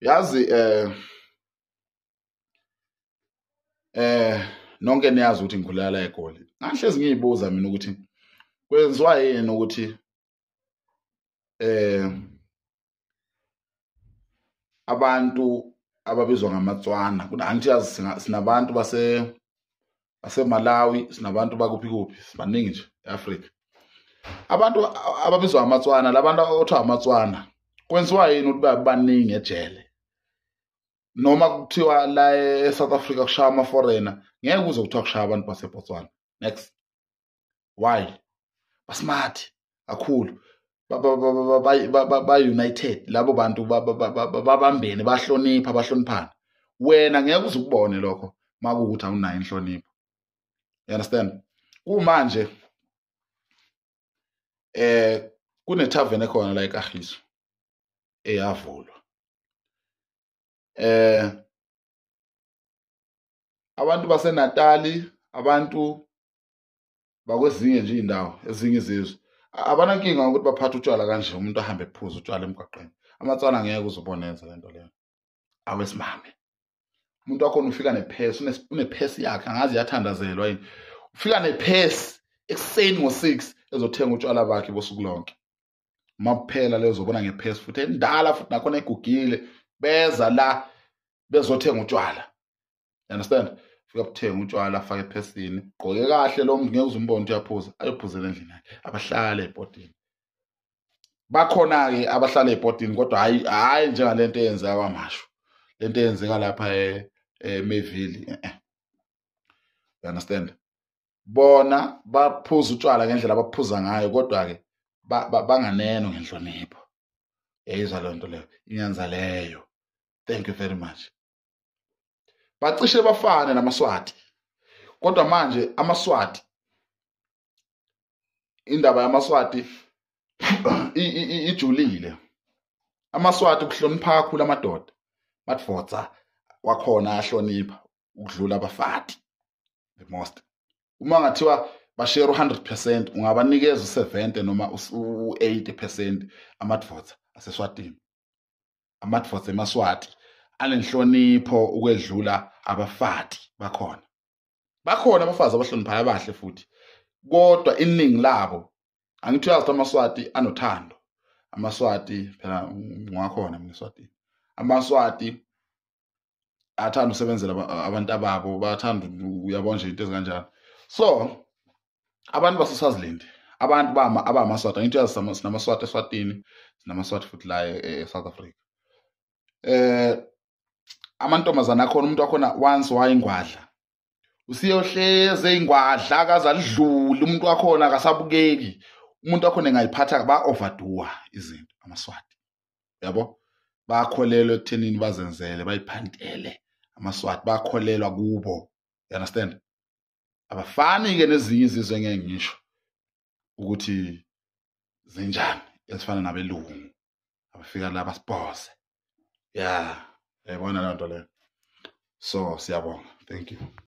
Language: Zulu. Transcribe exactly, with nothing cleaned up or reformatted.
yazi eh eh nonke niyazi ukuthi ngikhulela la eGoli. Ngahlezi ngiyibuza mina ukuthi kwenziwa yini ukuthi eh abantu ababizwa ngamaTswana, angithi yazi sinabantu base baseMalawi, sinabantu bakuphi kuphi, sibaningi nje eAfrika. Abantu ababizwa ngamaTswana, labantu othiwa amaTswana, kwenziwa yini ukuthi babe baningi ejele? Noma kuthiwa la eSouth Africa kushaya ama-foreigner, ngeke kuze kuthiwa kushaya abantu baseBotswana. Next. Why? Basmart kakhulu, ba-united labo bantu, babambene, bahlonipha, bahloniphana. Wena ngeke uze ukubone lokho makuwukuthi awunayo inhlonipho. You understand? Kumanje eh kune tavern ekhona la eKagiso eyavulwa. Eh abantu baseNatali, abantu bakwezinye nje indawo, ezinye izizwe, abanankinga ngokuthi baphatha utshwala kanje, umuntu ahambe ephuza utshwala emgwaqeni. AmaTswana ngeke uzobonenza lento leyo. Awesimame. Umuntu wakhona ufika nephesi, unephesi yakhe, angazi yathandazelwa yini. Ufika nephesi ekuseni ngo-six ezothenga utshwala bakhe bosuku lonke. Makuphela leyo uzobona ngephesi futhi endala futhi nakhona egugile beza la bezothenga utshwala. You understand? Fika kuthenga utshwala afake ephesini, gqoke kahle lo muntu ngeke uzumbone ukuthi uyaphuza, ayophuzela endlini yakhe, abahlala ebhodini. Bakhona ke abahlala ebhodini kodwa hayi hayi njengalento eyenzeka kwaMashu. Lento eyenzeka lapha eMayville. You understand? Bona baphuza utshwala ngendlela abaphuza ngayo kodwa ke banganeno ngenhlonipho. Yayizwa le nto leyo, inyanza leyo. Thank you very much. Bacishe bafane namaSwati. Kodwa manje amaSwati, indaba yamaSwati ijulile. AmaSwati kuhlonipha kakhulu amadoda. Madvodza wakhona ahlonipha ukudlula abafati the most. Uma ngathiwa bashare one hundred percent, ungabanikeza u-seventy noma u-eighty percent amadvodza aseSwatini. Amadvodza eMaswati anenhlonipho ukwedlula abafati bakhona. Bakhona abafazi abahloniphayo abahle futhi. Kodwa iningi labo, angithi uyazi amaSwati anothando. AmaSwati phela ngakhona mina eSwatini. AmaSwati athanda usebenzela abantu ababo, bathanda uyabona nje into ezikanjalo. So abantu baseSwaziland, abantu bama abamaSwati, angithi uyazi sinamaswati eSwatini, sinamaswati futhi la eSouth Africa. Eh amantombazana akhona, umuntu wakhona once wayingwadla, usiyohleze ingwadla akaze alidlule, umuntu wakhona akasabukeki. Umuntu wakhona engayiphatha ba overdo izinto amaSwati. Yabo? Bakholelwa ekuthenini bazenzele, bayiphantele. AmaSwati bakholelwa kubo. You understand? Abafani ke nezinye izizwe ngeke ngisho ukuthi zinjani, ezifana nabelungu abafika la basibose. Yeah, yayibona lento leyo. So siyabonga. Thank you.